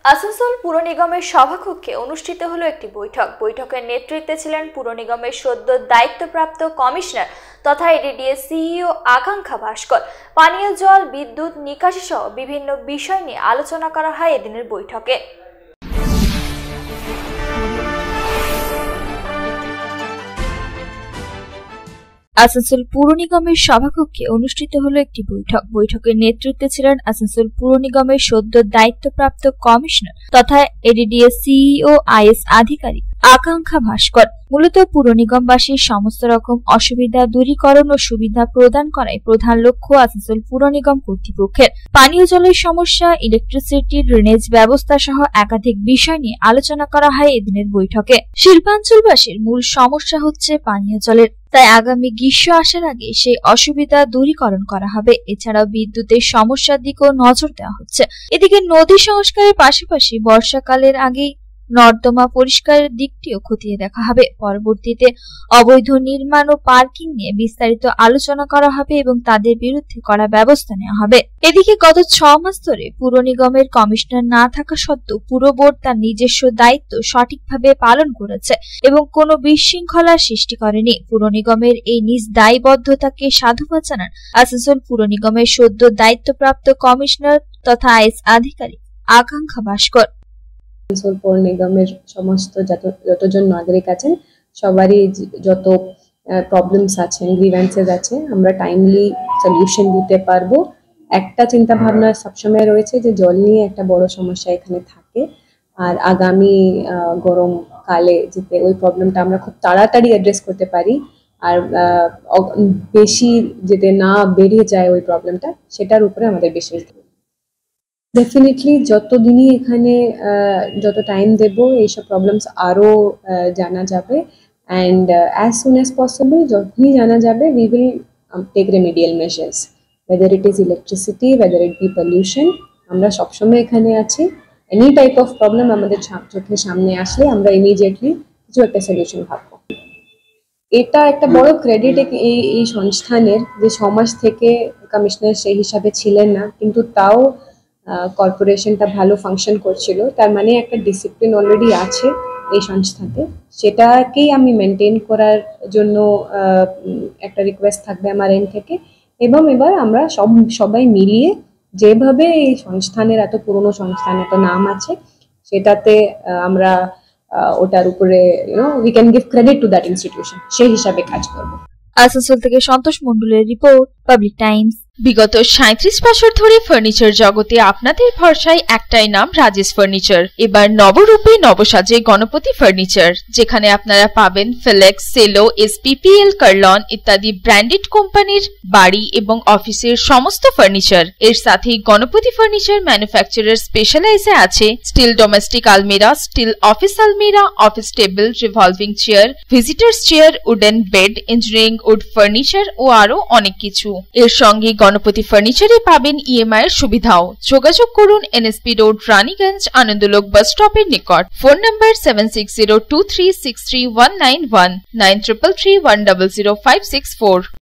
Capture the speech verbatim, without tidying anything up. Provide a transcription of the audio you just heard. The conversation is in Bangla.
আসানসোল পুর নিগমের সভাকক্ষে অনুষ্ঠিত হলো একটি বৈঠক। বৈঠকের নেতৃত্বে ছিলেন পুর নিগমের সদ্য দায়িত্বপ্রাপ্ত কমিশনার তথা এডিডিএ সিইও আকাঙ্ক্ষা ভাস্কর। পানীয় জল, বিদ্যুৎ, নিকাশি সহ বিভিন্ন বিষয় নিয়ে আলোচনা করা হয় এদিনের বৈঠকে। আসানসোল পুর নিগমের সভাকক্ষে অনুষ্ঠিত হলো একটি বৈঠক। বৈঠকের নেতৃত্বে ছিলেন আসানসোল পুর নিগমের সদ্য দায়িত্বপ্রাপ্ত কমিশনার তথা এডিডিএ সিইও আইএস আধিকারিক আকাঙ্ক্ষা ভাস্কর। মূলত পুর নিগমবাসীর সমস্ত রকম অসুবিধা দূরীকরণ ও সুবিধা প্রদান করাই প্রধান লক্ষ্য আসানসোল পুর নিগম কর্তৃপক্ষের। পানীয় জলের সমস্যা, ইলেকট্রিসিটি, ড্রেনেজ ব্যবস্থা সহ একাধিক বিষয় নিয়ে আলোচনা করা হয় এদিনের বৈঠকে। শিল্পাঞ্চলবাসীর মূল সমস্যা হচ্ছে পানীয় জলের, তাই আগামী গ্রীষ্ম আসার আগে সেই অসুবিধা দূরীকরণ করা হবে। এছাড়াও বিদ্যুতের সমস্যার দিকেও নজর দেওয়া হচ্ছে। এদিকে নদী সংস্কারের পাশাপাশি বর্ষাকালের আগেই নর্দমা পরিষ্কারের দিকটিও খতিয়ে দেখা হবে। পরবর্তীতে অবৈধ নির্মাণ ও পার্কিং নিয়ে বিস্তারিত আলোচনা করা হবে এবং তাদের বিরুদ্ধে কড়া ব্যবস্থা নেওয়া হবে। এদিকে গত ছ মাস ধরে পুর নিগমের কমিশনার না থাকা সত্ত্বেও পুর বোর্ড তার নিজস্ব দায়িত্ব সঠিকভাবে পালন করেছে এবং কোনো বিশৃঙ্খলার সৃষ্টি করেনি। পুর নিগমের এই নিজ দায়বদ্ধতাকে সাধুবাদ জানান আসানসোল পুর নিগমের সদ্য দায়িত্বপ্রাপ্ত কমিশনার তথা আইএস আধিকারিক আকাঙ্ক্ষা ভাস্কর। আসানসোল পৌর নিগমের সমস্ত যতজন নাগরিক আছেন সবারই যত প্রবলেমস আছেন, গ্রিভেন্সেস আছে, আমরা টাইমলি সলিউশন দিতে পারবো। একটা চিন্তা ভাবনা সবসময় রয়েছে যে জল নিয়ে একটা বড় সমস্যা এখানে থাকে, আর আগামী গরম কালে যাতে ওই প্রবলেমটা আমরা খুব তাড়াতাড়ি অ্যাড্রেস করতে পারি আর বেশি যাতে না বেড়ে যায় ওই প্রবলেমটা, সেটার উপরে আমাদের বিশেষ ডেফিনেটলি যতদিনই এখানে যত টাইম দেব এইসব প্রবলেমস আরও জানা যাবে, and as soon as possible যখনই জানা যাবে we will take remedial measures, whether it is electricity, whether it be pollution. আমরা সবসময় এখানে আছি। এনি টাইপ অফ প্রবলেম আমাদের চোখের সামনে আসলে আমরা ইমিডিয়েটলি কিছু একটা সলিউশন ভাববো। এটা একটা বড় ক্রেডিট এই এই সংস্থানের যে সমাজ থেকে কমিশনার সেই হিসাবে ছিলেন না, কিন্তু তাও কর্পোরেশনটা ভালো ফাংশন করছিল। তার মানে একটা ডিসিপ্লিন অলরেডি আছে এই সংস্থাতে, সেটাকেই আমি মেনটেন করার জন্য একটা রিকোয়েস্ট থাকবে আমার এন্ড থেকে। এবং এবার আমরা সব সবাই মিলিয়ে যেভাবে এই সংস্থানের এত পুরনো সংস্থান, এত নাম আছে, সেটাতে আমরা ওটার উপরে you know we can give credit to that institution, সেই হিসাবে কাজ করবো। আসানসোল থেকে সন্তোষ মণ্ডলের রিপোর্ট, পাবলিক টাইমস। বিগত সাঁত্রিশ বছর ধরে ফার্নিচার জগতে আপনাদের ভরসায় একটাই নাম, রাজেশ ফার্নিচার। এবার নবরূপে নবসাজে গণপতি ফার্নিচার, যেখানে আপনারা পাবেন ফিলেক্স, সেলো, এসপিপিএল, কার্লন ইত্যাদি ব্র্যান্ডেড কোম্পানির বাড়ি এবং অফিসের সমস্ত ফার্নিচার। এর সাথে গণপতি ফার্নিচার ম্যানুফ্যাকচারার স্পেশালাইজে আছে স্টিল ডোমেস্টিক আলমিরা, স্টিল অফিস আলমিরা, office table, revolving chair, visitors chair, wooden bed, engineering wood furniture ও আরো অনেক কিছু। এর সঙ্গে গণপতি ফার্নিচারে পাবেন ইএমআই এর সুবিধাও। যোগাযোগ করুন NSP road, Raniganj, Anandalok bus স্টপের নিকট। Phone number seven six zero two three six three one nine one, nine triple three one double zero five six four.